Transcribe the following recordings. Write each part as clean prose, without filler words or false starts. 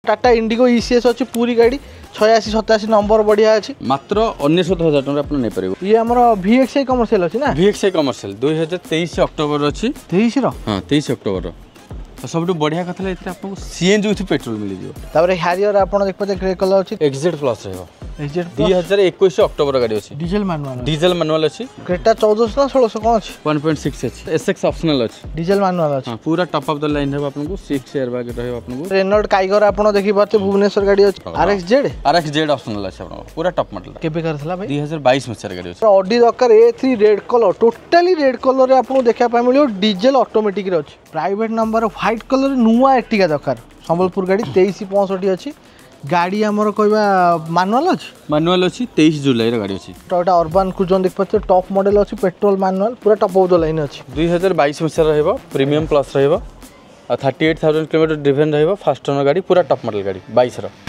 Tata Indigo ECS अच्छी पूरी गाड़ी 86-87 नंबर बढ़िया अच्छी मात्र 19,000 टଙ୍କା ଆପଣ ନେଇ ପାରିବେ। ये हमर VXI कमर्शियल अछि ना VXI कमर्शियल 2023 अक्टोबर अछि 23 रो हां 23 अक्टोबर सबटु बढ़िया कथला एथि आपको सीएनजी विथ पेट्रोल मिल जियो। तापर हैरियर आपण देख पते ग्रे कलर अछि एक्सजेड प्लस रहबो एक्सजेड 2021 अक्टोबर गाड़ी अछि डीजल मैनुअल अछि क्रेटा 1400 ना 1600 कोन अछि 1.6 अछि एसएक्स ऑप्शनल अछि डीजल मैनुअल अछि हां पूरा टॉप ऑफ द लाइन रहबो आपन को 6 एयर बैग रहबो आपन को रेनॉल्ट काइगर आपण देखि पाते भुवनेश्वर गाड़ी अछि आरएक्सजेड ऑप्शनल अछि आपन पूरा टॉप मॉडल केबे करथला भाई 2022 में गाड़ी अछि ऑडी दरकार A3 red colour totally red colour रे आपन देखा पाए मिलियो डीजल ऑटोमेटिक रे अछि प्राइवेट नंबर व्हाइट कलर नुवा एक्टिका दरकार संबलपुर गाड़ी 2365 अछि गाड़ी हमर कहबा मैनुअल अछि 23 जुलाई रे गाड़ी अछि टोयोटा अर्बन क्रूजर देख पाते टॉप मॉडल अछि पेट्रोल मैनुअल पूरा टॉप ऑफ द लाइन अछि 2022 में रहबो प्रीमियम प्लस रहबो 38,000 किलोमीटर ड्रिवन रहबो फास्ट ओनर गाड़ी पूरा टॉप मॉडल गाड़ी 22 रो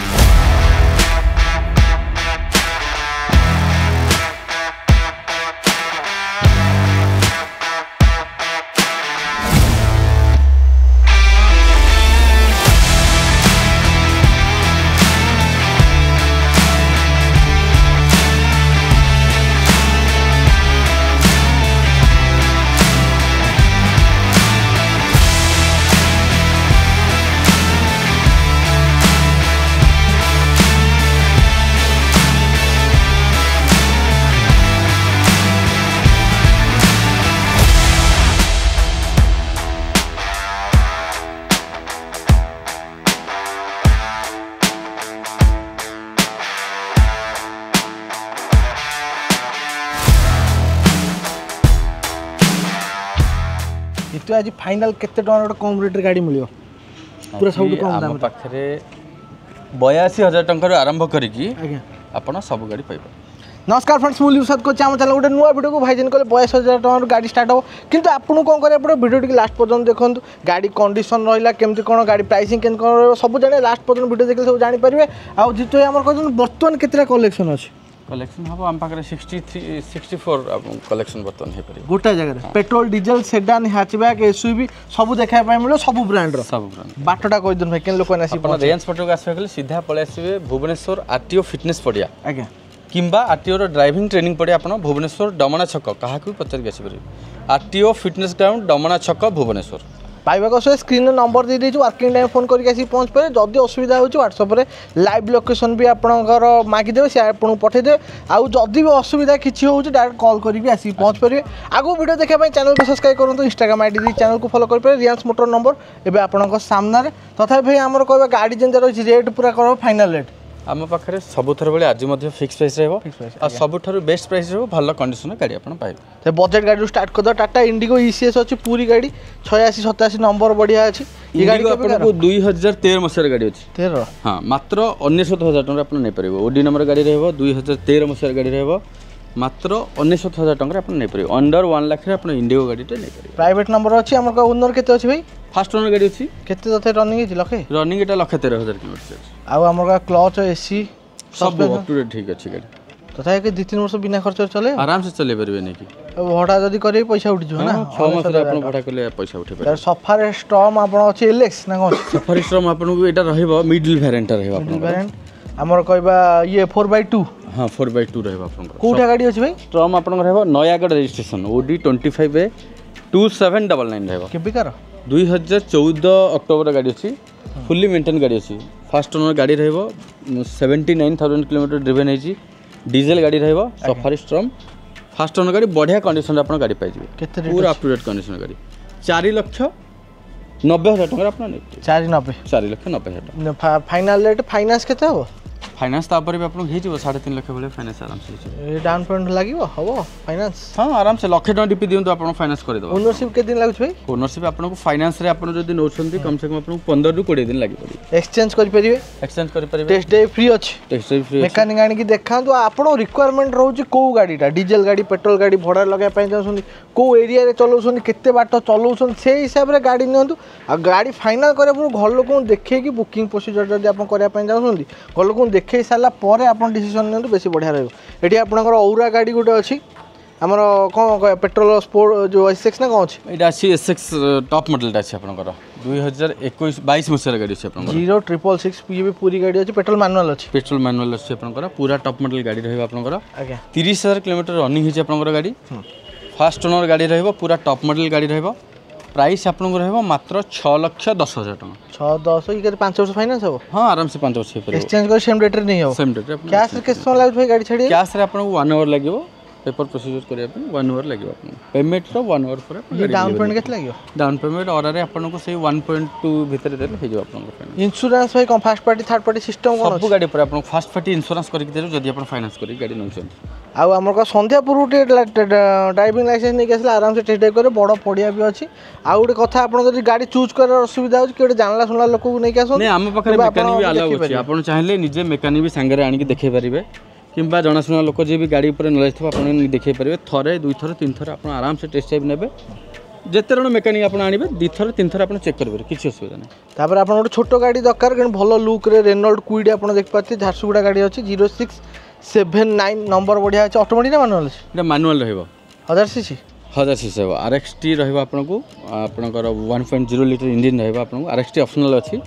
तो आज फाइनल केते टका कम रेट रे गाड़ी मिलियो पूरा सब कम दाम पाखरे 82,000 टଙ୍କା आरंभ करिकी आज्ञा आपण सब गाड़ी पाइबो। नमस्कार फ्रेंड्स मुझे युवसाद को चैनल गोटे नुआ वीडियो को भाईजन कले 82,000 टଙ୍କା गाड़ी स्टार्ट हो किंतु आपन कौन करे पड़े वीडियो टी लास्ट पर्यंत देखो गाड़ी कंडीशन रहिला केमती कोन गाड़ी प्राइसिंग केन कोन सब जाने लास्ट पर्यंत वीडियो देखले सब जानि परिबे आ जितो हमर कहन वर्तमान केतरा कलेक्शन अछि कलेक्शन हम हम पाखरे 64 कलेक्शन बर्तन हे परि गोटा जगह petrol diesel sedan hatchback SUV सब देखा पाए मिलो सब ब्रांड बाटटा कहि दन भाई केन लोक आसी अपन रेंज फोटो का आसे सीधा पळे आसीबे भुवनेश्वर आरटीओ फिटनेस पड़िया आज्ञा किंबा आरटीओ रो ड्राइविंग ट्रेनिंग पड़िया अपन भुवनेश्वर डमना छक काहा को पचर के आसी परि आरटीओ फिटनेस ग्राउंड डमना छक भुवनेश्वर पाइबा को स्क्रीन नंबर दे देछु वर्किंग टाइम फोन करके आसी पहुंच पारे जदी असुविधा होची व्हाट्सएप रे लाइव लोकेशन भी आपनकर मागी देबे से आपन पठे दे आ जदी भी असुविधा किछि होची डायरेक्ट कॉल करी भी आसी पहुंच पारे आगो वीडियो देखा पय चैनल को सब्सक्राइब करंतु इंस्टाग्राम आईडी दी चैनल को फॉलो कर पारे रियांस मोटर नंबर एबे आपनकर सामना रे तथा भाई हमर कहबा गाड़ी जेंजा रही रेट पूरा करबो फाइनल रेट आम पाखे सबुथर बेले आज फिक्स प्राइस रहा सबुठार बेस्ट प्राइस रहा भल कंडीशन गाड़ी आप पाइबे बजेट गाड़ी स्टार्ट कर दो टाटा इंडिगो ईसीएस अच्छी पूरी गाड़ी 86-87 नंबर बढ़िया अच्छी ये गाड़ी आपको 2013 मसीहार गाड़ी अच्छी 13 हाँ मात्र 19,000 टଙ୍କା आप नहीं पारे ओडी नंबर गाड़ी रहा 2013 मसीहार गाड़ी रहा मात्र 19,000 टଙ୍କା आप नहीं पारे अंडर 1 लाख आप इंडिगो गाड़ी नहीं पारे प्राइवेट नंबर अच्छी आम ओनर केते अच्छी भाई फास्ट ओनर गाड़ी अच्छी केते तथे रनिंग है लखे रनिंग एटा 1,13,000 किलोमीटर आउ हमर क्लच एसी सब अप टू डेट ठीक अच्छी गाड़ी तथा एक 2-3 वर्ष बिना खर्च चले आराम से चले परबे नहीं कि भड़ा जदी करे पैसा उठ जो ना 6 मास रे अपन भड़ा करले पैसा उठे परबे सफारी स्टॉर्म आपण अछि एलएक्स ना कोन सफारी स्टॉर्म आपन को एटा रहबो मिडिल वेरिएंट रहबो मिडिल वेरिएंट हमर कहबा ये 4x2 हां 4x2 रहबो आपन कोठा गाड़ी अछि भाई स्टॉर्म आपन रहबो नयागढ़ रजिस्ट्रेशन ओडी 25A 2799 रहबो केबे कर 2014 अक्टोबर गाड़ी अच्छी फुल्ली मेंटेन गाड़ी अच्छी फास्ट ओनर गाड़ी रहिबो 79,000 किलोमीटर ड्रिवन है डीजल गाड़ी रहिबो सफारी स्टॉर्म फास्ट ओनर गाड़ी बढ़िया कंडीशन रे अपन गाड़ी पाइ जिवे केते पूरा अप टू डेट कंडीशन गाड़ी 4,90,000 टଙ୍କା अपन नै 4,90,000 फाइनल रेट फाइनांस केते हो फाइनांस तापर भी आपन हे जिवो 3.5 लाख भले फाइनांस आराम से ए डाउन पेमेंट लागिवो हबो फाइनांस हां आराम से लाख टଙ୍କା डीपी दियंतो आपन फाइनांस कर दो ओनरशिप के दिन लागछ भाई ओनरशिप आपन को फाइनांस रे आपन जदी नोछंती कम से कम आपन 15 रु 20 दिन लागि पड़ी एक्सचेंज कर परिबे एक्सचेंज कर परिबे टेस्ट डे फ्री अछि टेस्ट डे फ्री मैकेनिक आनी की देखांतु आपन रिक्वायरमेंट रहउची को गाड़ीटा डीजल गाड़ी पेट्रोल गाड़ी भड़ा लगा पय जाउछन को एरिया रे चलौछन केते बाट चलौछन से हिसाब रे गाड़ी नियंतु आ गाड़ी फाइनल करे पुरो घर लोक देखे की बुकिंग प्रोसीजर जदी आपन करे पय जाउछन घर लोक देखे साला पर आपन डिसीजन नियंतु बेसी बढ़िया रहबो एठी आपनकर औरा गाड़ी गुटे अछि हमर कोन पेट्रोल स्पोर्ट जो एसएक्स ना कोन अछि एटा अछि एसएक्स टॉप मॉडल टा अछि आपनकर 2021-22 मसीहार गाड़ी अच्छी आपन 0666 पीबी पूरी गाड़ी अछि पेट्रोल मैनुअल अछि पेट्रोल मैनुअल अच्छी आपन पूरा टॉप मॉडल गाड़ी रहइबा आपन आज्ञा 30,000 किलोमीटर रनिंग हिच आपन गाड़ी फास्ट ओनर गाड़ी रहइबो पूरा टॉप मॉडल गाड़ी रहइबो प्राइस आपन रहइबो मात्र 6,10,000 टका 6-10 ये 5 वर्ष फाइनेंस हो हाँ आराम से 5 वर्ष पे एक्सचेंज कर सेम डेट रे नहीं हो सेम डेट कैश रे केस लाग भाई गाड़ी छाड़ी कैश रे आपन 1 आवर लागिवो पेपर प्रोसीजर करिया पे 1 आवर लागिवो आपन पेमेंट रो 1 आवर पर डाउन पेमेंट केत लागियो डाउन पेमेंट और रे आपन को से 1.2 भीतर देले हे जो आपन को इंश्योरेंस भाई कम first party third party system कोन सब गाड़ी पर आपन फर्स्ट पार्टी इंश्योरेंस करि देलो जदी आपन फाइनेंस करि गाड़ी नउछन आउ हमर का संध्या पुरुटे ड्राइविंग लाइसेंस नहीं केसला आराम से टेस्ट ड्राइव करे बड़ पड़िया भी अछि आ गोटे कथा आपन जदी गाड़ी चूज कर असुविधा हो कि गोटे जानला सुनला लोक को नहीं केसन नहीं हम पखरे मेकानिक भी अलाउ अछि आपन चाहले निजे मेकानिक भी संगे आनी के देखे परिबे किंबा जनाशुना लोक जे भी गाड़ी ऊपर नॉलेज थो आपन देखे परिबे थरे दुई थर तीन थर आपन आराम से टेस्ट ड्राइव नेबे जेते रण मेकानिक आपन आनिबे दी थर तीन थर आपन चेक करबे किछि असुविधा नै तापर आपन गोटे छोटो गाड़ी दरकार कि भलो लुक रे रेनॉल्ट क्विड आपन देख पाते झारसुगुड़ा गाड़ी अछि 0679 नंबर बढ़िया अछि ऑटोमेटिक ना मैनुअल अछि एटा मैनुअल रहइबो 1000 सीसी 1000 सीसी हो RXT रहइबो आपन को आपनकर 1.0 लीटर इंजन रहइबो आपन को RXT ऑप्शनल अछि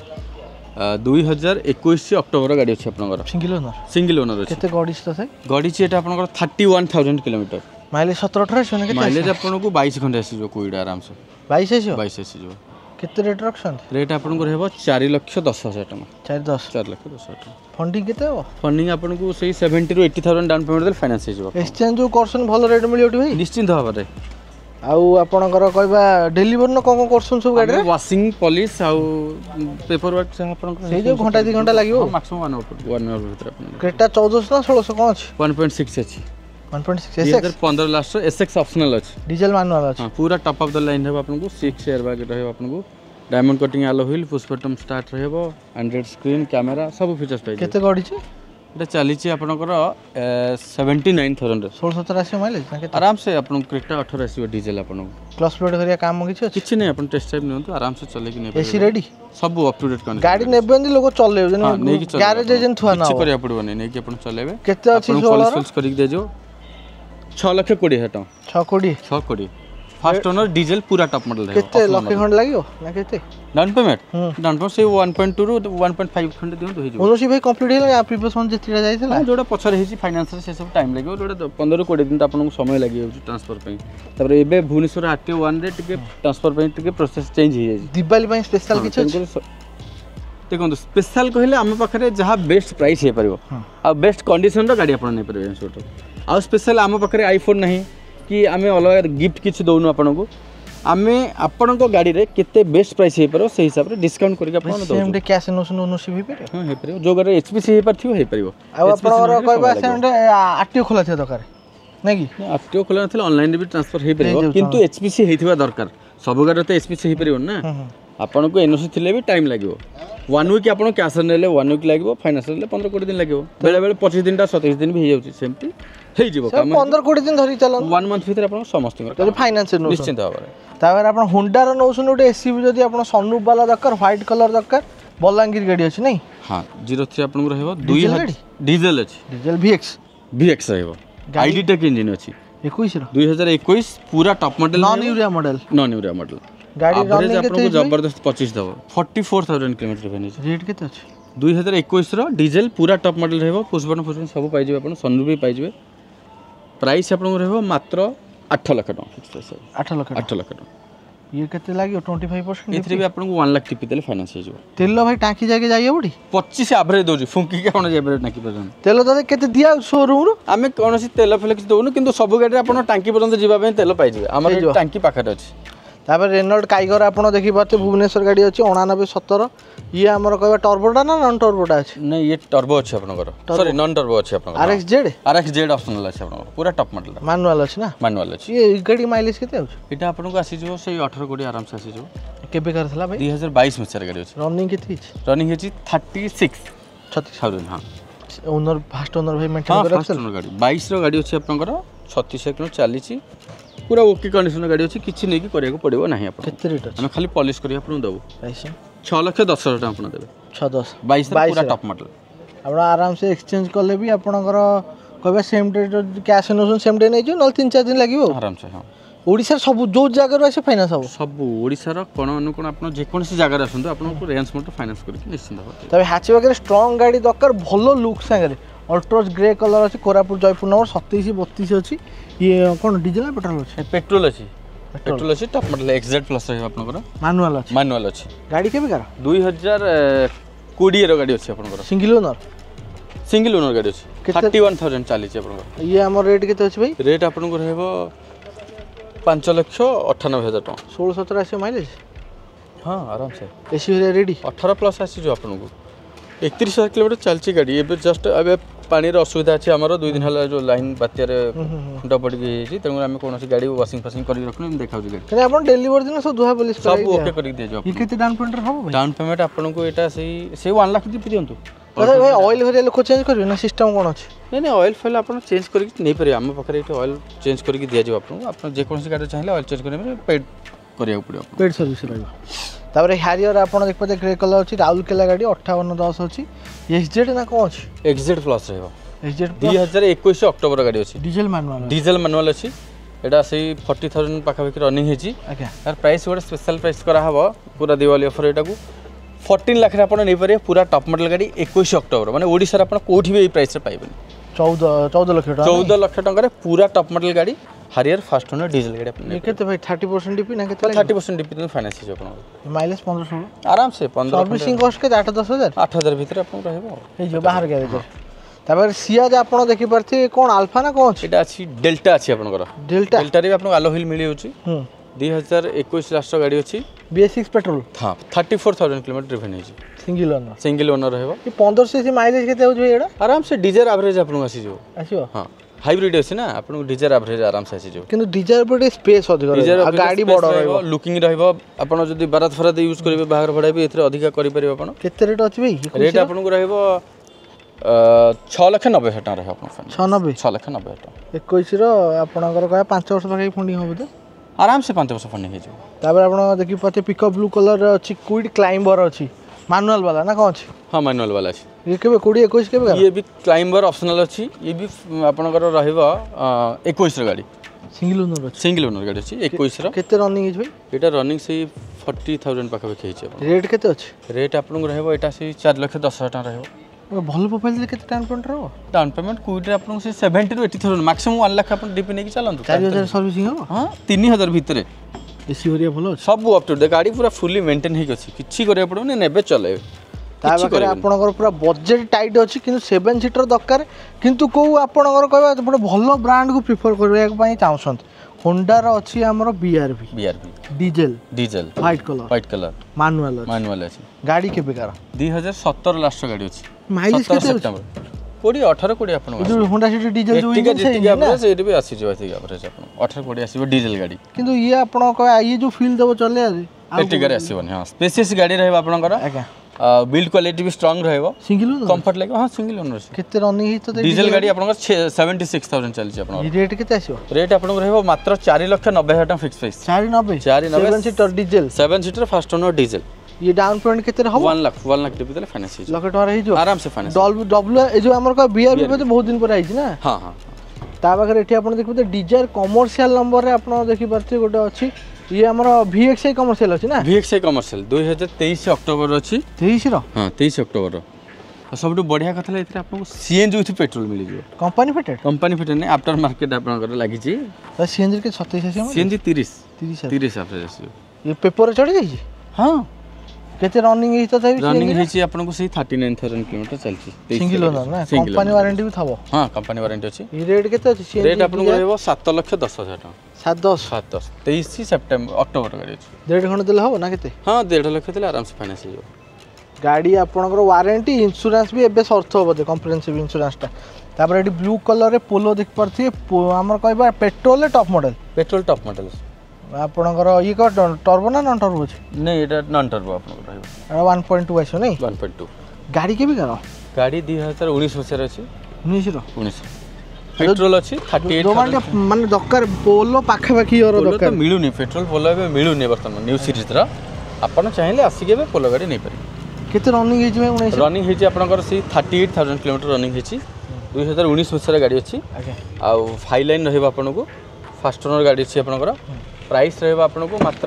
2021 अक्टोबर गाड़ी अछि आपनकर सिंगल ओनर अछि केते गाड़ी छ त गाड़ी छी एटा आपनकर 31,000 किलोमीटर माइलेज 17-18 छ ने माइलेज आपन को 22 खंडे आसी जो कोइडा आराम से 22 आसी जो केते रेट रखछन रेट आपन को रहबो 4,10,000 टका 4,10,000 टका फंडिंग केते हो फंडिंग आपन को सही 70 ରୁ 80,000 डाउन पेमेंट देल फाइनेंस हे जो एक्सचेंज जो करसन भलो रेट मिलियोटी भाई निश्चिंत भाबरे आउ आपनकर कहबा डेलीवर न कोन करसन सब गाड़ी रे वाशिंग पॉलिश आउ पेपर वर्क से आपन को सेई जो घंटा 2 घंटा लागियो मैक्सिमम 1 आवर भीतर आपन क्रेटा 1400 ना 1600 कोन अछि 1.6 अछि 1.6 SX 2015 लास्ट SX ऑप्शनल अछि डीजल मैनुअल अछि हां पूरा टॉप ऑफ द लाइन है आपन को 6 एयर बैग रहबो आपन को diamond cutting alloy wheel push button start रहबो एंड्रॉइड स्क्रीन कैमरा सब फीचर्स पाइ केते गाड़ी छी एटा चली छी आपनकर 79,000 1687 माइलेज ना केते आराम से आपन क्रेटा 18 आसीबो डीजल आपन क्लच प्लेट करिया काम किछि अछि किछि नै आपन टेस्ट ड्राइव नियंतु आराम से चले कि नै एसी रेडी सब अप टू डेट कंडीशन गाड़ी नेबेंदी लोग चले जने गैरेज एजेंट थुआ ना किछि करिया पड़बो नै कि आपन चलेबे केते अछि 16 करि दे जो 6,20,000 टका 6 फर्स्ट ओनर डीजल पूरा टॉप मॉडल है केते लाख खंड लागियो ना केते डाउन पेमेंट से 1.2 ରୁ 1.5 खंड दियंतु हे जो ओनोसी भाई कंप्लीट हेला प्रीवियस वन जेतिरा जाइथिला जोडा पछर हेची फाइनेंस से सब टाइम लागियो जोडा 15 ରୁ 20 दिन त आपन को समय लागि हो ट्रांसफर पे तबरे एबे भुवनेश्वर आरटीओ 1 रे टिके ट्रांसफर पे टिके प्रोसेस चेंज हे जाई दिवाली ପାଇଁ स्पेशल किछ अछि देखो स्पेशल कहले हम पाखरे जहा बेस्ट प्राइस हे परिबो आ बेस्ट कंडीशन रो गाड़ी आपन नै परिबे सोटो आ स्पेशल हम पाखरे आईफोन नहीं कि आमे अलग गिफ्ट किछि दोनु आपन को आमे आपन को गाड़ी रे केते बेस्ट प्राइस हे परो से हिसाब रे डिस्काउंट करके आपन दो सेम डे कैश नोसन ओनरशिप हे परे हां हे परे जो गाड़ी एचपीसी हे परथियो हे परिबो आ आपन कहबा सेम डे आरटीओ खोला थे दरकार नै कि आरटीओ खोला नथिला ऑनलाइन भी ट्रांसफर हे परिबो किंतु एचपीसी हेथिबा दरकार सब गाड़ी तो एचपीसी हे परिबो ना आपन को एनओसी थिले भी टाइम लागिवो 1 वीक आपन कैश नेले 1 वीक लागिवो फाइनेंस नेले 15-20 दिन लागिवो बेले बेले 25 दिन 27 दिन भी हे जाउची सेमती हे जीवो काम 15-20 दिन धरि चलन 1 मंथ भीतर आपन समस्त तो फाइनेंस नो निश्चित भाबरे तापर आपन होंडा रो नौसन ओटे एसयूवी जदी आपन सनरूफ वाला दरकार व्हाइट कलर दरकार बलांगीर गाड़ी अछि नै हां 03 आपन को रहबो 2000 डीजल अछि डीजल VX रहबो आईडी टेक इंजन अछि 21 रो 2021 पूरा टॉप मॉडल नॉन यूरिया मॉडल गाड़ी रनिंग आपन को जबरदस्त 25 दबो 44,000 किलोमीटर बनेछि रेट केते अछि 2021 रो डीजल पूरा टॉप मॉडल रहबो पुश बटन सब पाइ जेबे आपन सनरूफ भी पाइ जेबे प्राइस आपन को रहबो मात्र 8 लाख टका 8 लाख टका ये केते लागियो 25% एथरे भी आपन को 1 लाख टिपि देले फाइनेंस हे जो तेल भाई टांकी जाके जाइए बडी 25 एवरेज दोजी फुंकी के कोन एवरेज टांकी पर्यंत तेल दादा केते दिया शोरूम रो आमे कोनसी तेल फ्लेक्स दोनु किंतु सब गाडी आपन टांकी पर्यंत जीवा पे तेल पाइ जेबे हमर टांकी पाखर अछि तापर रेनॉल्ट काइगर आपन देखि पाते भुवनेश्वर गाड़ी अछि 8917 ये हमर कहबा टर्बोटा ना नॉन टर्बोटा अछि नै ये टर्बो अछि आपनकर सॉरी नॉन टर्बो अछि आपनकर RXZ ऑप्शनल अछि आपनकर पूरा टॉप मॉडल मैनुअल अछि ना मैनुअल अछि ये गाड़ी माइलेज केते अछि एटा आपन को आसी जो सही 18 कोटी आराम से आसी जो केबे करथला भाई 2022 में सर गाड़ी अछि रनिंग केते अछि रनिंग अछि 36,000 हां ओनर फास्ट ओनर भाई मेंटेन कर फास्ट ओनर गाड़ी 22 रो गाड़ी अछि आपनकर 36 किलो चाली छी पूरा ओके कंडीशन गाड़ी अछि किछि नै कि करिया को पड़िबो नाही आपन केते रेट अछि हम खाली पॉलिश करिया आपन दबो प्राइस 6,10,000 टका आपन देबे 610 22 पूरा टॉप मॉडल आपण आराम से एक्सचेंज करले भी आपनकर कहबा सेम डे कैश नोसन सेम डे नै जो न 3-4 दिन लागिवो आराम से हां ଓଡ଼ିଶାର ସବୁ ଯେଉଁ ଜାଗାରୁ ଆସେ ଫାଇନାନ୍ସ ହେବ ସବୁ ଓଡ଼ିଶାର କ'ଣ ଅନୁକୋଣ ଆପଣ ଯେକୌଣସି ଜାଗାରେ ଆସନ୍ତୁ ଆପଣଙ୍କୁ ରେଞ୍ଜ ମୋଟର ଫାଇନାନ୍ସ କରିକି ନିଶ୍ଚିନ୍ତ ହେବ। ତାପରେ ହ୍ୟାଚବ୍ୟାକ୍ରେ ଷ୍ଟ୍ରଙ୍ଗ ଗାଡ଼ି ଦରକାର ଭଲ ଲୁକ୍ ସାଙ୍ଗରେ ଅଲ୍ଟ୍ରୋଜ ଗ୍ରେ କଲର୍ ଅଛି କୋରାପୁଟ ଜୟପୁର ନମ୍ବର 2732 ଅଛି। ଇଏ କ'ଣ ଡିଜେଲ ନା ପେଟ୍ରୋଲ ଅଛି? ପେଟ୍ରୋଲ ଅଛି ପେଟ୍ରୋଲ ଅଛି ଟପ୍ ମଡେଲ XZ ପ୍ଲସ୍ ରହିବ ଆପଣଙ୍କର ମାନୁଆଲ ଅଛି ମାନୁଆଲ ଅଛି। ଗାଡ଼ି କେବେକାର? 2020ର ଗାଡ଼ି ଅଛି ଆପଣଙ୍କର ସିଙ୍ଗଲ ଓନର ସିଙ୍ଗଲ ଓନର ଗାଡ଼ି ଅଛି 31,000 ଚାଲିଛି ଆପଣଙ୍କର। ଇଏ ଆମର ରେଟ୍ କେତେ ଅଛି ଭାଇ? ରେଟ୍ ଆପଣଙ୍କୁ ରହିବ 5,98,000 ଟଙ୍କା। 16-17 ଆସିବ ମାଇଲେଜ? ହଁ ଆରାମସେ ଏସି ହରିଆ ରେଡ଼ି 18 ପ୍ଲସ୍ ଆସିଯିବ ଆପଣଙ୍କୁ। 31,000 କିଲୋମିଟର ଚାଲିଛି ଗାଡ଼ି। ଏବେ ଜଷ୍ଟ ଏବେ ପାଣିର ଅସୁବିଧା ଅଛି ଆମର 2 ଦିନ ହେଲା ଯେଉଁ ଲାଇନ୍ ବାତ୍ୟାରେ ଖୁଣ୍ଟ ପଡ଼ିକି ହେଇଯାଇଛି ତେଣୁ ଆମେ କୌଣସି ଗାଡ଼ି ୱାସିଂ ଫାସିଂ କରିକି ରଖୁନୁ ଏମିତି ଦେଖାଉଛି ଗାଡ଼ି। କିନ୍ତୁ ଆପଣ ଡେଲିଭରି ଦିନ ସବୁ ଧୁଆ ପୋଲିସ ସବୁ ଓକେ କରିକି ଦିଆଯିବ। ଇଏ କେତେ ଡାଉନ୍ ପେମେଣ୍ଟ ହେବ ଭାଇ? ଡାଉନ୍ ପେମେଣ୍ଟ ଆପଣଙ୍କୁ ଏଇଟା ସେଇ 1 ଲାଖ ଦେଇ ଦିଅନ୍ତୁ। ଭାଇ ଅଏଲ ହରିଆ ଲୋକ ଚେଞ୍ଜ କରିବେ ନା ସିଷ୍ଟମ୍ କ'ଣ ଅଛି? ନାଇଁ ଅଏଲ୍ ଫଏଲ୍ ଆପଣ ଚେଞ୍ଜ କରିକି ନେଇପାରିବେ। ଆମ ପାଖରେ ଏଇଠି ଅଏଲ୍ ଚେଞ୍ଜ କରିକି ଦିଆଯିବ ଆପଣଙ୍କୁ। ଆପଣ ଯେକୌଣସି ଗାଡ଼ି ଚାହିଁଲେ ଅଏଲ୍ ଚେଞ୍ଜ କରିବା ପେଡ୍ କରିବାକୁ ପଡ଼ିବ। ପେଡ୍ ସର୍ଭିସ୍ ରହିବ। ତାପରେ ହ୍ୟାରିୟର ଆପଣ ଦେଖିପାରୁଥିବେ ଗ୍ରେ କଲର୍ ଅଛି ରାଉରକେଲା ଗାଡ଼ି 5810 ଅଛି। XZ ନା କ'ଣ ଅଛି? XZ ପ୍ଲସ୍ ରହିବ XZ 2021 ଅକ୍ଟୋବର ଗାଡ଼ି ଅଛି। ଡିଜେଲ ମାନୁଆଲ ଡିଜେଲ ମାନୁଆଲ ଅଛି। ଏଇଟା ସେଇ 40,000 ପାଖାପାଖି ରନିଂ ହେଇଛି। ଆଜ୍ଞା ତାର ପ୍ରାଇସ୍ ଗୋଟେ ସ୍ପେଶାଲ୍ ପ୍ରାଇସ୍ କରାହେବ ପୁରା ଦିୱାଲି ଅଫର୍। ଏଇଟାକୁ 14 ଲାଖରେ ଆପଣ ନେଇପାରିବେ ପୁରା ଟପ୍ ମଡେଲ ଗାଡ଼ି 21 ଅକ୍ଟୋବର ମାନେ ଓଡ଼ିଶାରେ ଆପଣ କେଉଁଠି ବି ଏଇ ପ୍ରାଇସ୍ରେ ପାଇବେନି। 14 ଲକ୍ଷ ଟଙ୍କା 14 ଲକ୍ଷ ଟଙ୍କାରେ ପୁରା ଟପ୍ ମଡେଲ ଗାଡ଼ି ହାରିୟର ଫାଷ୍ଟ ଓନର ଡିଜେଲ ଗାଡ଼ି ଆପଣ କେତେ ଭାଇ 30% ଡିପି ନା କେତେ? 30% ଡିପି ଫାଇନାନ୍ସ ହେଇଯିବ ଆପଣଙ୍କର। ମାଇଲେଜ 15-16 ଆରାମସେ 15 ସର୍ଭିସିଂ କଷ୍ଟ କେତେ? 8-10 ହଜାର 8,000 ଭିତରେ ଆପଣଙ୍କୁ ରହିବ ହେଇଯିବ ବାହାର ଗ୍ୟାରେଜରେ। ତାପରେ ସିଆଜ ଆପଣ ଦେଖିପାରୁଥିବେ କ'ଣ ଆଲଫା ନା କ'ଣ ଅଛି? ଏଇଟା ଅଛି ଡେଲ୍ଟା ଅଛି ଆପଣଙ୍କର। ଡେଲ୍ଟାରେ ବି ଆପଣଙ୍କୁ ଆଲୋ ହୁଇଲ୍ ମିଳିଯାଉଛି। 2021 ଲାଷ୍ଟ ଗାଡ଼ି ଅଛି। BS6 ପେଟ୍ରୋଲ ହଁ 34,000 କିଲୋମିଟର ଡ୍ରିଭେନ୍ ହେଇଛି। ସିଙ୍ଗଲ ଓନର ରହିବ। 1500 cc ମାଇଲେଜ କେତେ ହେଉଛି ଏଇଟା? ଆରାମସେ ଡିଜେଲ ଆଭରେଜ ଆପଣଙ୍କୁ ଆସିଯିବ। ହଁ ହାଇବ୍ରିଡ୍ ଅଛି ନା ଆପଣଙ୍କୁ ଡିଜେଲ ଆଭରେଜ ଆରାମସେ ଆସିଯିବ। କିନ୍ତୁ ଡିଜେଲ ଉପରେ ସ୍ପେସ୍ ଅଧିକ ରହିବ ଗାଡ଼ି ବଡ଼ ରହିବ ଲୁକିଂ ରହିବ। ଆପଣ ଯଦି ବାରାତ ଫରାତ ୟୁଜ୍ କରିବେ ବାହାର ଭଡ଼ା ବି ଏଥିରେ ଅଧିକା କରିପାରିବେ ଆପଣ। କେତେ ରେଟ୍ ଅଛି ଭାଇ? ରେଟ୍ ଆପଣଙ୍କୁ ରହିବ 6,90,000 ଟଙ୍କା ରହିବ ଆପଣଙ୍କ 6,90,000 ଟଙ୍କା। 21ର ଆପଣଙ୍କର କହିବା 5 ବର୍ଷ ପାଖାପାଖି ଫଣ୍ଡିଂ ହେବ ବୋଧେ? ଆରାମସେ 5 ବର୍ଷ ଫଣ୍ଡିଂ ହେଇଯିବ। ତାପରେ ଆପଣ ଦେଖିପାରୁଥିବେ ପିକଅପ୍ ବ୍ଲୁ କଲର୍ ଅଛି କ୍ୱିଡ୍ କ୍ଲାଇମ୍ବର ଅଛି ମାନୁଆଲ ବାଲା ନା କ'ଣ ଅଛି? ହଁ ମାନୁଆଲ ବାଲା ଅଛି। ଇଏ କେବେ 20-21 କେବେ? ଇଏ ବି କ୍ଲାଇମ୍ବର ଅପସନାଲ ଅଛି। ଇଏ ବି ଆପଣଙ୍କର ରହିବ 21ର ଗାଡ଼ି ସିଙ୍ଗଲ ଓନର ଅଛି। ସିଙ୍ଗଲ ଓନର ଗାଡ଼ି ଅଛି 21ର। କେତେ ରନିଂ ହେଇଛି ଭାଇ? ଏଇଟା ରନିଂ ସେଇ 40,000 ପାଖାପାଖି ହେଇଛି। ଆପଣ ରେଟ୍ କେତେ ଅଛି? ରେଟ୍ ଆପଣଙ୍କୁ ରହିବ ଏଇଟା ସେଇ 4,10,000 ଟଙ୍କା ରହିବ। ଭଲ ପ୍ରୋଫାଇଲ୍ କେତେ ଡାଉନ୍ ପେମେଣ୍ଟ ରହିବ? ଡାଉନ୍ ପେମେଣ୍ଟ କ୍ୱିଡ୍ରେ ଆପଣଙ୍କୁ ସେଇ 70,000 ରୁ 80,000 ମାକ୍ସିମମ୍ 1 ଲାଖ ଆପଣ ଡିପି ନେଇକି ଚାଲନ୍ତୁ। 4,000 ସର୍ଭିସିଂ ହେବ? ହଁ 3,000 ଭିତରେ। ଏସି ହରିଆ ଭଲ ଅଛି ସବୁ ଅପ୍ ଟୁ ଡେଟ୍। ଗାଡ଼ି ପୁରା ଫୁଲି ମେଣ୍ଟେନ୍ ହେଇକି ଅଛି। କିଛି କରିବାକୁ ପଡ଼ିବନି ନେବେ ଚଲେଇବେ। ତା ପାଖରେ ଆପଣଙ୍କର ପୁରା ବଜେଟ୍ ଟାଇଟ୍ ଅଛି କିନ୍ତୁ 7 ସିଟର ଦରକାର କିନ୍ତୁ କେଉଁ ଆପଣଙ୍କର କହିବା ଗୋଟେ ଭଲ ବ୍ରାଣ୍ଡକୁ ପ୍ରିଫର କରିବା ପାଇଁ ଚାହୁଁଛନ୍ତି। ହୋଣ୍ଡାର ଅଛି ଆମର BRV diesel white colour manual ଅଛି। ଗାଡ଼ି କେବେକାର? 2017 ଲାଷ୍ଟ ଗାଡ଼ି ଅଛି। ମାଇଲେଜ କେତେ ଅଛି? 18-20 ଆପଣଙ୍କ ହୋଣ୍ଡା ସିଟି ଡିଜେଲ ଏଇଠି ବି ଆସିଯିବ ଏତିକି ଆଭରେଜ ଆପଣ 18-20 ଆସିବ ଡିଜେଲ ଗାଡ଼ି। କିନ୍ତୁ ଇଏ ଆପଣ ଇଏ ଯେଉଁ ଫିଲ୍ ଦେବ ଚଲେଇବାରେ ଏଠିକାରେ ଆସିବନି। ହଁ ସ୍ପେସିୟସ୍ ଗାଡ଼ି ରହିବ ଆପଣଙ୍କର। ଆଜ୍ଞା ବିଲ୍ଡ କ୍ୱାଲିଟି ବି ଷ୍ଟ୍ରଙ୍ଗ ରହିବ। ସିଙ୍ଗଲ କମ୍ଫର୍ଟ ଲାଗିବ। ହଁ ସିଙ୍ଗଲ ଓନର ଅଛି। କେତେ ରନିଂ ହେଇଛି? ଡିଜେଲ ଗାଡ଼ି ଆପଣଙ୍କର 76,000 ଚାଲିଛି ଆପଣଙ୍କର। ରେଟ୍ କେତେ ଆସିବ? ରେଟ୍ ଆପଣଙ୍କୁ ରହିବ ମାତ୍ର 4,90,000 ଟଙ୍କା fix price. 490 7 seater diesel 7 seater first owner diesel. ये डाउन पेमेंट केते रहबो? 1 लाख डिपि देले फाइनेंस हो लाख टका रही जो आराम से फाइनेंस डब्ल्यू ए जो हमर का बीआरबी पे बहुत दिन पर आइछ ना। हां हां ता पाखरे एठी आपण देखबो त डिजायर कमर्शियल नंबर रे आपण देखि परथि गोटे अछि ये हमर VXI कमर्शियल अछि ना। VXI कमर्शियल 2023 अक्टोबर अछि 23 रो। हां 23 अक्टोबर रो। सबटु बढ़िया कथा एथरे आपन सीएनजी विथ पेट्रोल मिली जो कंपनी फिटेड ने आफ्टर मार्केट आपन कर लागि छी त सीएनजी के 27 अछि सीएनजी 30 आफ्टर अछि ये पेपर रे चढ़ी जाई। हां केते रनिंग हित थाइ रनिंग हिची आपन को से 39,000 किलोमीटर चलची सिंगल ओनर ना कंपनी वारंटी भी थाबो। हां कंपनी वारंटी अछि। ई रेट केते अछि सीएनजी? रेट आपन को रहबो 7,10,000 टका 710 23 सितंबर अक्टोबर गाड़ी अछि। 1.5 घंटा देले हो ना केते? हां 1.5 लाख देले आराम से फाइनेंस हो गाड़ी आपनकर वारंटी इंश्योरेंस भी एबे सर्थ हो बोते कॉम्प्रिहेंसिव इंश्योरेंस ता। तापर एटी ब्लू कलर रे पोलो देख परथि हमर कहबा पेट्रोल टॉप मॉडल आपनकर ई का टर्बो ना नॉन टर्बो अछि? नहीं एटा नॉन टर्बो आपनकर रहबो। 1.2 आछो नहीं 1.2 गाड़ी के भी करो गाड़ी 2019 वर्ष रे अछि 19 पेट्रोल अछि 38 जो माने दरकार पोलो पाखे पाखी और दरकार तो मिलुनी पेट्रोल पोलो एबे मिलुनी वर्तमान न्यू सीरीज रा आपन चाहिले आसी के पोलो गाड़ी नै पारे। केते रनिंग हिज में 19 रनिंग हिज आपनकर से 38,000 किलोमीटर रनिंग हिची 2019 वर्ष रे गाड़ी अछि। आ फाइ लाइन रहबो आपन को फास्ट ओनर गाड़ी अच्छी आपंकर प्राइस रहा आपको मात्र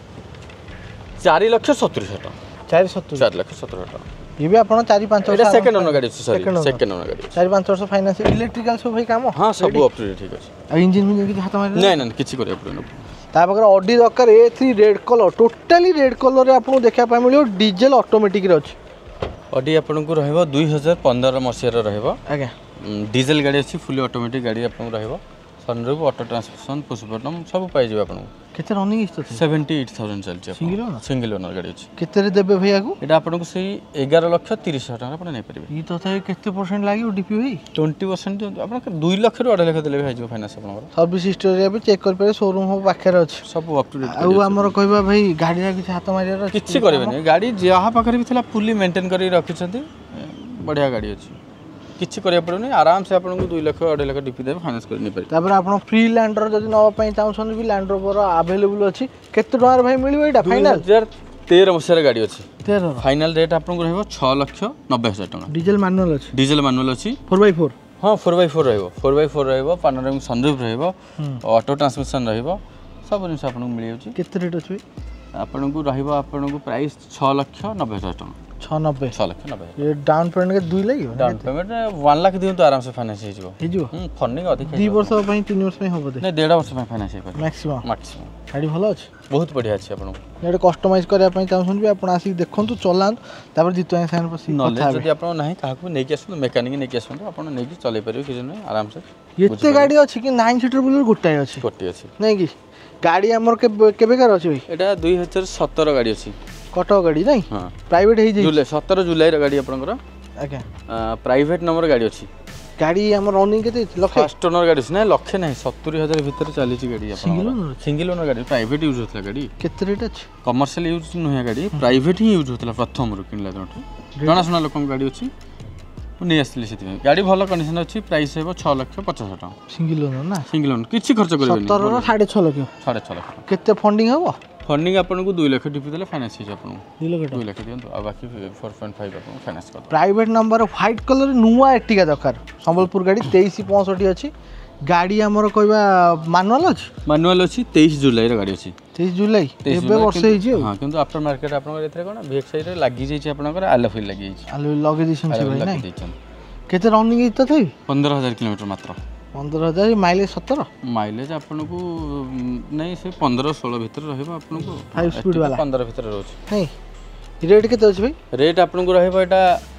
4,70,000 टଙ୍କା 4,70,000 ये भी आपण 4-5 वर्ष सेकंड ओनर गाड़ी सॉरी सेकंड ओनर गाड़ी 4-5 वर्ष फाइनेंस इलेक्ट्रिकल सब भाई काम हाँ सब अप टू डेट ठीक अछि आ इंजन में कि हाथ मार नहीं नहीं किछि करिया पड़ो ता पाखर ऑडी दरकार A3 red colour totally red colour रे आपन देखा पाइ मिलियो डीजल ऑटोमेटिक रे अछि ऑडी आपन को रहबो 2015 मसिया रे रहबो आज्ञा डीजल गाड़ी अछि फुली ऑटोमेटिक गाड़ी आपन रहबो sunroof auto transmission push button सब पाइ जेबो आपन केते रनिंग इस तो 78,000 चलछि सिंगल ओनर गाड़ी अछि केते रे देबे भैया को एटा आपन को सही 11,30,000 टका आपन नै परिबे ई तो थाय केते परसेंट लागि डीपी भाई 20% आपन 2 लाख रो 2.5 लाख देले भाई जो फाइनेंस आपन सर्विस हिस्ट्री भी चेक कर पारे शोरूम हो पाखे अछि सब अप टू डेट आ हमर कहबा भाई गाड़ी रा किछ हाथ मारिया किछि करबेनी गाड़ी जहा पाखर भी थला फुली मेंटेन करी रखिछथि बढ़िया गाड़ी अछि किछि करिया पड़ोनी आराम से आपन को 2 लाख 2.5 लाख डीपी देबे फाइनेंस कर नै पारि तापर आपन फ्री लैंडर जदि नवा पई चाहछन भी लैंडर पर अवेलेबल अछि केते टका भाई मिलियो एटा फाइनल 2013 मसिया गाड़ी अछि 13 फाइनल रेट आपन को रहबो 6,90,000 टका डीजल मैनुअल अछि डीजल मैनुअल अछि 4x4 हां 4x4 रहबो 4x4 रहबो पानोरामिक सनरूफ रहबो ऑटो ट्रांसमिशन रहबो सब जिंस आपन को मिल जाउची केते रेट अछि आपन को रहबो आपन को प्राइस 6,90,000 टका 6,90,000 ये डाउन पेमेंट के 2 लागि डाउन पेमेंट 1 लाख दियो तो आराम से फाइनेंस हे जो फंडिंग अधिक 2 वर्ष पई 3 वर्ष पई होबो दे नहीं 1.5 वर्ष पई फाइनेंस हे पर मैक्सिमम गाड़ी भलो अछि बहुत बढ़िया अछि आपन ये कस्टमाइज करिया पई चाहछन भी आपन आसी देखंतु चलान तापर जितो साइन पर नॉलेज जदि आपन नाही काहकु नै के आसु मैकेनिक नै के आसु आपन नै के चले परियो कि नै आराम से एते गाड़ी अछि कि 9 सीटर बोलर गोटाय अछि नै कि गाड़ी हमर केबे कर अछि भाई एटा 2017 गाड़ी अछि कटक गाड़ी नहीं हां प्राइवेट हे जुलाई 17 जुलाई रे गाड़ी आपनकर आज्ञा प्राइवेट नंबर गाड़ी अछि गाड़ी हमर रनिंग केते लक्ष फर्स्ट ओनर गाड़ी नै लक्ष नै 70,000 भीतर चली छि गाड़ी आपन सिंगल ओनर गाड़ी प्राइवेट यूज होतला गाड़ी केते रेट अछि कमर्शियल यूज नहे गाड़ी प्राइवेट ही यूज होतला प्रथम रो किनला जणठू जणा सुना लोकन गाड़ी अछि नै आसली सेति गाड़ी भलो कंडीशन अछि प्राइस हेबो 6,50,000 टका सिंगल ओनर ना सिंगल ओनर किछि खर्च करबेनी 17 रो 6.5 लाख 6.5 लाख केते फंडिंग हबो फंडिंग आपन को 2 लाख डीपी देले फाइनेंस हे आपन 2 लाख दियंतो आ बाकी 4.5 आपन फाइनेंस कर प्राइवेट नंबर व्हाइट कलर नुवा एटिका दरकार संबलपुर गाड़ी 2365 अछि गाड़ी हमर कहबा मैनुअल अछि 23 जुलाई रे गाड़ी अछि 23 जुलाई एबे वर्ष हे जे हां किंतु आफ्टर मार्केट आपन एथरे कोन VXI रे लागि जाई छि आपन आलोफिल लागि जाई छि आलो लगे दिसन छै भाई नै केते रनिंग इतो थई 15,000 किलोमीटर मात्र 15,000 माइलेज 17 माइलेज आपन को नहीं से 15-16 भीतर रहबो आपन को 5 स्पीड वाला 15 भीतर रहछ नहीं रेट केते अछि भाई रेट आपन को रहबो एटा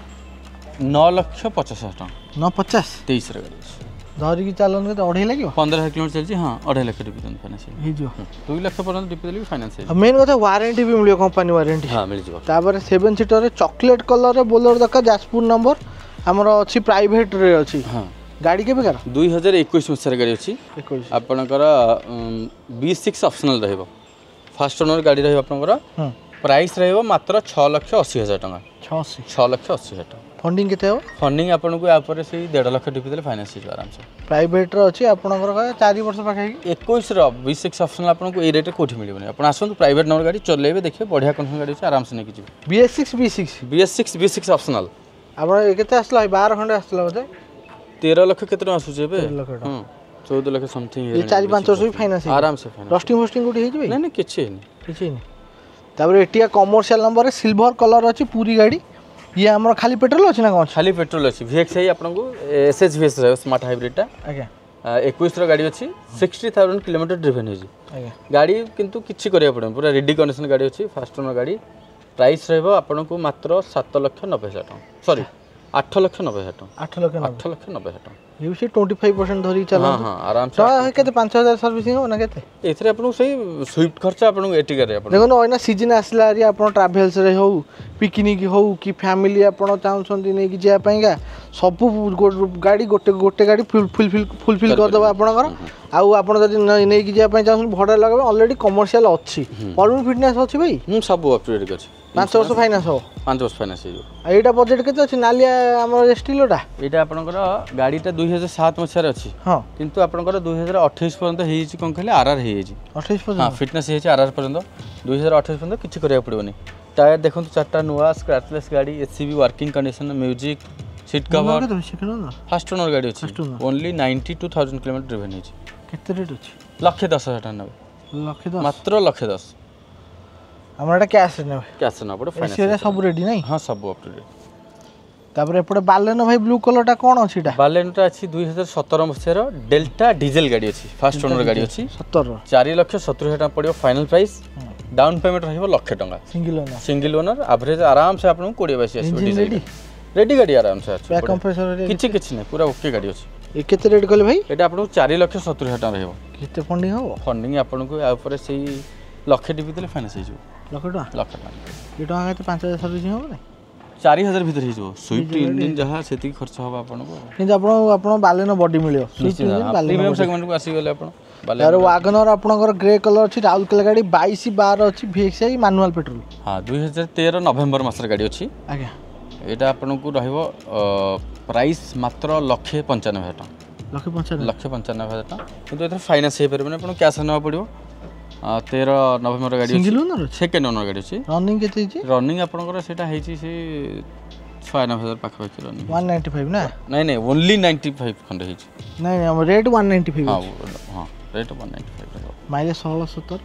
9,50,000 टका 950 23 रे गाड़ी धरि की चालन के 2.5 लागियो 15 किलोमीटर चलछि हां 2.5 लाख डीपी दन फाइनेंस हे जो 2 लाख पर्यंत डीपी देली फाइनेंस हे मेन कथा वारंटी भी मिलियो कंपनी वारंटी हां मिल जिवो तापर 7 सीटर रे चॉकलेट कलर रे बोलर दका जाजपुर नंबर हमर अछि प्राइवेट रे अछि हां गाड़ी के बेकार 2021 मसिया गाड़ी अछि 21 आपनकर B6 ऑप्शनल रहबो फर्स्ट ओनर गाड़ी रहबो आपनकर प्राइस रहबो मात्र 6,80,000 टका 6,80,000 टका फंडिंग केते हो फंडिंग आपन को या पर से 1.5 लाख डीपी देले फाइनेंस हो आराम से प्राइवेट रे अछि आपनकर 4 वर्ष पाखे 21 रो B6 ऑप्शनल आपन को ए रेट कोठी मिलिबनी आपन आसु प्राइवेट नंबर गाड़ी चलेबे देखिए बढ़िया कंडीशन गाड़ी अछि आराम से नै किछि B6 ऑप्शनल आपन केते आसला 12 खंडे आसला बते 13 लाख केते आसु जेबे 14 लाख समथिंग ये 4-5 वर्ष भी फाइनेंस आराम से फाइनेंस रस्टिंग होस्टिंग गुडी हे जबे नै नै किछि नै तापर एटिया कमर्शियल नंबर सिल्वर कलर अछि पूरी गाड़ी ये हमर खाली पेट्रोल अछि ना कोन खाली पेट्रोल अछि VXI आपन को SHVS रहे स्मार्ट हाइब्रिड टा आज्ञा 21 रो गाड़ी अछि 60,000 किलोमीटर ड्रिवन हे जी आज्ञा गाड़ी किंतु किछि करिया पड़े पूरा रेडी कंडीशन गाड़ी अछि फास्ट ओनर गाड़ी प्राइस रहबो आपन को मात्र 7,90,000 टका सॉरी 8,90,000 टका 8,90,000 टका ये भी 25% धरी चला हां हां आराम से केते 5,000 सर्विसिंग हो ना केते एथरे आपन सही स्विफ्ट खर्च आपन एटिका रे आपन देखो ओइना सीजन आसला रे आपन ट्रैवल्स रे हो पिकनिक हो कि फैमिली आपन चाहछंती नै कि जे पयगा सब गाड़ी गोटे गाड़ी फुलफिल कर दबा आपन घर आउ आपन जदि नै कि जे पय चाहछन भडा लगाबे ऑलरेडी कमर्शियल अछि परमिट फिटनेस अछि भाई सब अपडेट अछि 5 वर्ष फाइनेंस हो 5 वर्ष फाइनेंस हे एटा बजेट केते अछि नालिया हमर स्टीलोटा एटा आपनकर गाड़ीटा 2007 मसिया रे अछि हां किंतु आपनकर 2028 पर्यंत हेइ छि कोन खाली आरआर हेइ छि 28 पर्यंत हां फिटनेस हेइ छि आरआर पर्यंत 2028 पर्यंत किछि करिया पड़बनी टायर देखंतु चारटा नुवा स्क्रैचलेस गाड़ी HCB working condition music seat cover first owner गाड़ी अछि ओनली 92,000 किलोमीटर ड्रिवन हेइ छि केते रेट अछि 1,10,000 ଟଙ୍କା ନେବେ ଲକ୍ଷେ 10 ମାତ୍ର 1,10,000 ଆମର ଏଟା କ୍ୟାସ୍ ନେବେ କ୍ୟାସ୍ ନେବା ପଡ଼ିବ ଏସିରେ ଫାଇନାନ୍ସ ସବୁ ରେଡି ନାଇଁ ହଁ ସବୁ ଅପ୍ ଟୁ ଡେଟ୍। ତାପରେ ଏପଟେ ବାଲେନୋ ଭାଇ ବ୍ଲୁ କଲରଟା କ'ଣ ଅଛି ଏଟା ବାଲେନୋଟା ଅଛି 2017 ମସିହାର ଡେଲ୍ଟା ଡିଜେଲ ଗାଡ଼ି ଅଛି ଫାଷ୍ଟ ଓନର ଗାଡ଼ି ଅଛି 17 4,70,000 ଟଙ୍କା ପଡ଼ିବ ଫାଇନାଲ ପ୍ରାଇସ୍ ଡାଉନ୍ ପେମେଣ୍ଟ ରହିବ 1,00,000 ଟଙ୍କା single owner single owner average ଆରାମସେ ଆପଣଙ୍କୁ 20-22 ଆସିବ ଇଞ୍ଜିନ ରେଡି ରେଡି ଗାଡ଼ି ଆରାମସେ ଆସିବ ବ୍ୟାକ୍ କମ୍ପ୍ରେସର କିଛି ନାହିଁ ପୁରା ଓକେ ଗାଡ଼ି ଅଛି। ଏ କେତେ ରେଟ୍ କଲେ ଭାଇ ଏଇଟା ଆପଣଙ୍କୁ 4,70,000 ଟଙ୍କା ରହିବ କେତେ ଫଣ୍ଡିଂ ହବ ଫଣ୍ଡିଂ ଆପଣଙ୍କୁ ଆ ଉପରେ ସେଇ 1,00,000 ଟିପି ଦେଲେ ଫାଇନାନ୍ସ ହେଇଯିବ ଲକ୍ଷେ ଟଙ୍କା 1,00,000 ଟଙ୍କା ଏ ଟଙ୍କା କେତେ 5,000 ସର୍ଭିସିଂ ହବ ନା 4,000 ଭିତରେ ହେଇଯିବ ସୁଇଫ୍ଟ ଇଞ୍ଜିନ ଯାହା ସେତିକି ଖର୍ଚ୍ଚ ହବ ଆପଣଙ୍କୁ କିନ୍ତୁ ଆପଣ ବାଲେନୋ ବଡି ମିଳିବ ପ୍ରିମିୟମ ସେଗମେଣ୍ଟକୁ ଆସିଗଲେ ଆପଣ ତାର ୱାଗନର ଆପଣଙ୍କର ଗ୍ରେ କଲର ଅଛି ରାଉରକେଲା ଗାଡ଼ି 2212 ଅଛି VXI ମାନୁଆଲ ପେଟ୍ରୋଲ ହଁ 2013 ନଭେମ୍ବର ମାସର ଗାଡ଼ି ଅଛି ଆଜ୍ଞା ଏଇଟା ଆପଣଙ୍କୁ ରହିବ ପ୍ରାଇସ୍ ମାତ୍ର 1,95,000 ଟଙ୍କା 1,95,000 ଟଙ୍କା କିନ୍ତୁ ଏଥିରେ ଫାଇନାନ୍ସ ହେଇପାରିବନି ଆପଣ କ୍ୟାସ୍ ନେବାକୁ ପଡ଼ିବ 13 ନଭେମ୍ବର ଗାଡ଼ି ସିଙ୍ଗଲ ଓନର ସେକେଣ୍ଡ ଓନର ଗାଡ଼ି ଅଛି ରନିଂ କେତେ ହେଇଛି ରନିଂ ଆପଣଙ୍କର ସେଇଟା ହେଇଛି ସେ 96,000 ପାଖାପାଖି ରନିଂ 195 ନା ନାଇଁ ଓନ୍ଲି 95 ଖଣ୍ଡେ ହେଇଛି ନାଇଁ ଆମ ରେଟ୍ 195 ହଁ ହଁ ରେଟ୍ 195 ରହିବ ମାଇଲେଜ 16-17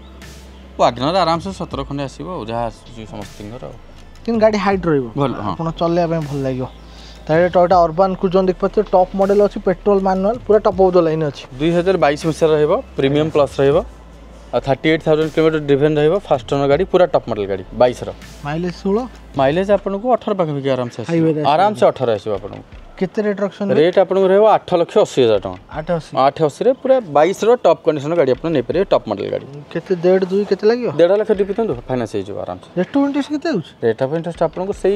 ୱାଗନର ଆରାମସେ 17 ଖଣ୍ଡେ ଆସିବ ଆଉ ଯାହା ଆସୁଛି ସମସ୍ତଙ୍କର ଆଉ କିନ୍ତୁ ଗାଡ଼ି ହାଇଟ୍ ରହିବ ଭଲ ଆପଣ ଚଲେଇବା ପାଇଁ ଭଲ ଲାଗିବ ତାହେଲେ ଟୟୋଟା ଅର୍ବାନ କ୍ରୁଜର ଦେଖିପାରୁଥିବେ ଟପ୍ ମଡେଲ ଅଛି ପେଟ୍ରୋଲ ମାନୁଆଲ ପୁରା ଟପ୍ ଅଫ୍ ଦ ଲାଇନ୍ ଅଛି 2022 ମସିହାର ରହିବ ପ୍ରିମିୟମ ପ୍ଲସ୍ ରହିବ ଆଉ 38,000 କିଲୋମିଟର ଡ୍ରିଭେନ୍ ରହିବ ଫାଷ୍ଟ ଓନର ଗାଡ଼ି ପୁରା ଟପ୍ ମଡେଲ ଗାଡ଼ି 22ର ମାଇଲେଜ 16 ମାଇଲେଜ ଆପଣଙ୍କୁ 18 ପାଖାପାଖି ଆରାମସେ ଆସିବ ଆରାମସେ 18 ଆସିବ ଆପଣଙ୍କୁ କେତେ ରେଟ୍ ରଖୁଛନ୍ତି ରେଟ୍ ଆପଣଙ୍କୁ ରହିବ 8,80,000 ଟଙ୍କା 8,80,000 ପୁରା 22ର ଟପ୍ କଣ୍ଡିସନ ଗାଡ଼ି ଆପଣ ନେଇପାରିବେ ଟପ୍ ମଡେଲ ଗାଡ଼ି କେତେ 1.5-2 କେତେ ଲାଗିବ 1,50,000 ଟିପି ଦିଅନ୍ତୁ ଫାଇନାନ୍ସ ହେଇଯିବ ଆରାମସେ ରେଟ୍ ଅଫ୍ ଇଣ୍ଟରେଷ୍ଟ କେତେ ହେଉଛି ରେଟ୍ ଅଫ୍ ଇଣ୍ଟରେଷ୍ଟ ଆପଣଙ୍କୁ ସେଇ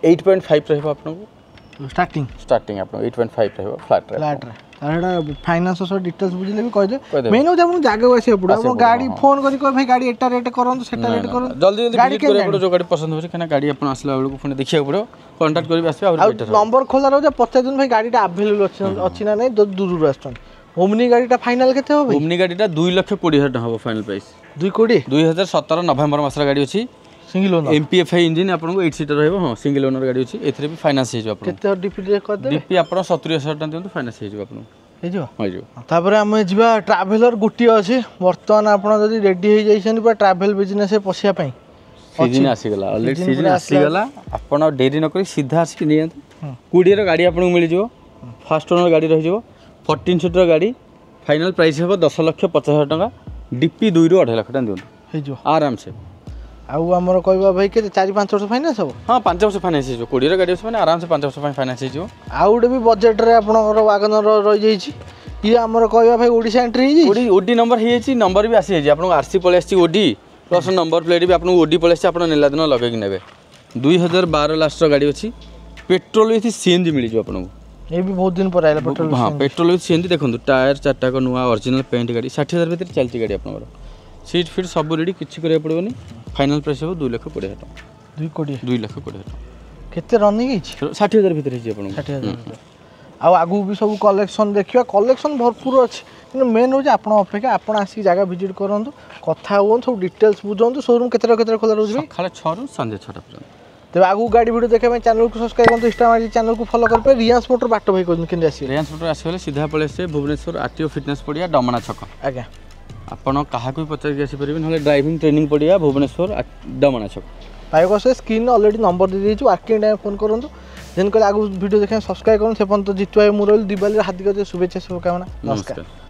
8.5 ରହିବ ଆପଣଙ୍କୁ ଷ୍ଟାର୍ଟିଂ ଆପଣଙ୍କୁ 8.5 ରହିବ ଫ୍ଲାଟ୍ରେ ତାହେଲେ ଫାଇନାନ୍ସ ସହ ଡିଟେଲ୍ସ ବୁଝିଲେ ବି କହିଦେବେ ମେନ୍ ହେଉଛି ଆପଣଙ୍କୁ ଜାଗାକୁ ଆସିବାକୁ ପଡ଼ିବ ଆପଣ ଗାଡ଼ି ଫୋନ୍ କରି କହିବେ ଭାଇ ଗାଡ଼ି ଏଟା ରେଟ୍ କରନ୍ତୁ ସେଟା ରେଟ୍ କରନ୍ତୁ ଜଲ୍ଦି ଭିଜିଟ୍ କରିବାକୁ ପଡ଼ିବ ଯେଉଁ ଗାଡ଼ି ପସନ୍ଦ ହେଉଛି କାହିଁକିନା ଗାଡ଼ି ଆପଣ ଆସିଲା ବେଳକୁ ପୁଣି ଦେଖିବାକୁ ପଡ଼ିବ କଣ୍ଟାକ୍ଟ କରିବି ଆସିବେ ଆଉ ନମ୍ବର ଖୋଲା ରହୁଛି ପଚାରୁଛନ୍ତି ଭାଇ ଗାଡ଼ିଟା ଆଭେଲେବୁଲ୍ ଅଛି ନା ନାହିଁ ଯଦି ଦୂରରୁ ଆସୁଛନ୍ତି ଓମ୍ନି ଗାଡ଼ିଟା ଫାଇନାଲ୍ କେତେ ହେବ ଓମ୍ନି ଗାଡ଼ିଟା 2,20,000 ଟଙ୍କା ହେବ ଫାଇନାଲ୍ ପ୍ରାଇସ୍ 2,20,000 2017 ନଭେମ୍ବର ମାସର ଗାଡ଼ି ଅଛି ସିଙ୍ଗଲ ଓନର MPFI ଇଞ୍ଜିନ୍ ଆପଣଙ୍କୁ 8 ସିଟର ରହିବ ହଁ ସିଙ୍ଗଲ ଓନର ଗାଡ଼ି ଅଛି ଏଥିରେ ବି ଫାଇନାନ୍ସ ହେଇଯିବ ଆପଣ କେତେ ଡିପି କରିଦେବେ ଡିପି ଆପଣ 70,000 ଟଙ୍କା ଦିଅନ୍ତୁ ଫାଇନାନ୍ସ ହେଇଯିବ ଆପଣଙ୍କୁ ହେଇଯିବ ତାପରେ ଆମେ ଯିବା ଟ୍ରାଭେଲର ଗୋଟିଏ ଅଛି ବର୍ତ୍ତମାନ ଆପଣ ଯଦି ରେଡ଼ି ହେଇଯାଇଛନ୍ତି ପୁରା ଟ୍ରାଭେଲ ବିଜନେସରେ ପଶିବା ପାଇଁ ସିଜିନ୍ ଆସିଗଲା ଅଲରେଡ଼ି ସିଜିନ୍ ଆସିଗଲା ଆପଣ ଡେରି ନ କରି ସିଧା ଆସିକି ନିଅନ୍ତୁ 20ର ଗାଡ଼ି ଆପଣଙ୍କୁ ମିଳିଯିବ ଫାଷ୍ଟ ଓନର ଗାଡ଼ି ରହିଯିବ 14 ସିଟର ଗାଡ଼ି ଫାଇନାଲ୍ ପ୍ରାଇସ୍ ହେବ 10,50,000 ଟଙ୍କା ଡିପି 2ରୁ 2.5 ଲକ୍ଷ ଟଙ୍କା ଦିଅନ୍ତୁ ହେଇଯିବ ଆରାମସେ ଆଉ ଆମର କହିବା ଭାଇ କେତେ 4-5 ବର୍ଷ ଫାଇନାନ୍ସ ହେବ ହଁ 5 ବର୍ଷ ଫାଇନାନ୍ସ ହେଇଯିବ 20ର ଗାଡ଼ି ଅଛି ମାନେ ଆରାମସେ 5 ବର୍ଷ ପାଇଁ ଫାଇନାନ୍ସ ହେଇଯିବ ଆଉ ଗୋଟେ ବି ବଜେଟ୍ରେ ଆପଣଙ୍କର ୱାଗନର ରହିଯାଇଛି ଇଏ ଆମର କହିବା ଭାଇ ଓଡ଼ିଶା ଏଣ୍ଟ୍ରି ହେଇଯାଇଛି ଓଡ଼ି ନମ୍ବର ହେଇଯାଇଛି ନମ୍ବର ବି ଆସିଯାଇଛି ଆପଣଙ୍କୁ RC ପଳେଇ ଆସିଛି ଓଡ଼ି ପ୍ଲସ୍ ନମ୍ବର ପ୍ଲେଟ୍ ବି ଆପଣଙ୍କୁ ଓଡ଼ି ପଳେଇ ଆସିଛି ଆପଣ ନେଲା ଦିନ ଲଗେଇକି ନେବେ 2012 ଲାଷ୍ଟର ଗାଡ଼ି ଅଛି ପେଟ୍ରୋଲ ୱିଥ୍ CNG ମିଳିଯିବ ଆପଣଙ୍କୁ ଏ ବି ବହୁତ ଦିନ ପରେ ଆଇଲା ପେଟ୍ରୋଲ ହଁ ପେଟ୍ରୋଲ ୱିଥ୍ CNG ଦେଖନ୍ତୁ ଟାୟାର 4ଟାକ ନୂଆ ଅରିଜିନାଲ ପେଣ୍ଟ ଗାଡ଼ି 60,000 ଭିତରେ ଚାଲିଛି ଗାଡ଼ି ଆପଣଙ୍କର ସିଟ୍ ଫିଟ୍ ସବୁ ରେଡ଼ି କିଛି କରିବାକୁ ପଡ଼ିବନି ଫାଇନାଲ୍ ପ୍ରାଇସ୍ ହେବ 2,20,000 ଟଙ୍କା 2,20,000 ଟଙ୍କା କେତେ ରନିଂ ହେଇଛି 60,000 ଭିତରେ ହେଇଛି ଆପଣଙ୍କୁ 60,000 ଆଉ ଆଗକୁ ବି ସବୁ କଲେକ୍ସନ୍ ଦେଖିବା କଲେକ୍ସନ୍ ଭରପୁର ଅଛି କିନ୍ତୁ ମେନ୍ ହେଉଛି ଆପଣ ଅପେକ୍ଷା ଆପଣ ଆସିକି ଜାଗା ଭିଜିଟ୍ କରନ୍ତୁ କଥା ହୁଅନ୍ତୁ ସବୁ ଡିଟେଲ୍ସ ବୁଝନ୍ତୁ ସୋରୁମ୍ କେତେଟା ଖୋଲା ରହୁଛି ସକାଳ 6ରୁ ସନ୍ଧ୍ୟା 6ଟା ପର୍ଯ୍ୟନ୍ତ ତେବେ ଆଗକୁ ଗାଡ଼ି ଭିଡ଼ିଓ ଦେଖିବା ପାଇଁ ଚ୍ୟାନେଲକୁ ସବସ୍କ୍ରାଇବ୍ କରନ୍ତୁ ଇନଷ୍ଟାଗ୍ରାମ ଚ୍ୟାନେଲକୁ ଫଲୋ କରିପାରିବେ ରିୟାନ୍ସ ମୋଟର ବାଟ ଭାଇ କହୁଛନ୍ତି କେମିତି ଆସିବେ ରିୟାନ୍ସ ମୋଟର ଆସିଗଲେ ସିଧା ପଳେଇ ଆସିବେ ଭୁବନେଶ୍ୱର RTO ଫିଟନେସ୍ ପଡ଼ିଆ ଡମଣା ଛକ ଆଜ୍ଞା ଆପଣ କାହାକୁ ବି ପଚାରିକି ଆସିପାରିବେ ନହେଲେ ଡ୍ରାଇଭିଂ ଟ୍ରେନିଂ ପଡ଼ିଆ ଭୁବନେଶ୍ୱର ଡମଣା ଛକ ପାଇବାକୁ ଆସିବେ ସ୍କ୍ରିନ୍ରେ ଅଲରେଡ଼ି ନମ୍ବର ଦେଇଦେଇଛୁ ୱାର୍କିଂ ଟାଇମ୍ ଫୋନ୍ କରନ୍ତୁ ଦେନ୍ କହିଲେ ଆଗକୁ ଭିଡ଼ିଓ ଦେଖିବା ସବସ୍କ୍ରାଇବ୍ କରନ୍ତୁ ସେ ପର୍ଯ୍ୟନ୍ତ ଜିତୁ ଭାଇ ମୁଁ ରହିଲି ଦିବାଲିର ହାର୍ଦ୍ଦିକ ଶୁଭେଚ୍ଛା ଶୁଭକାମନା ନମସ୍କାର।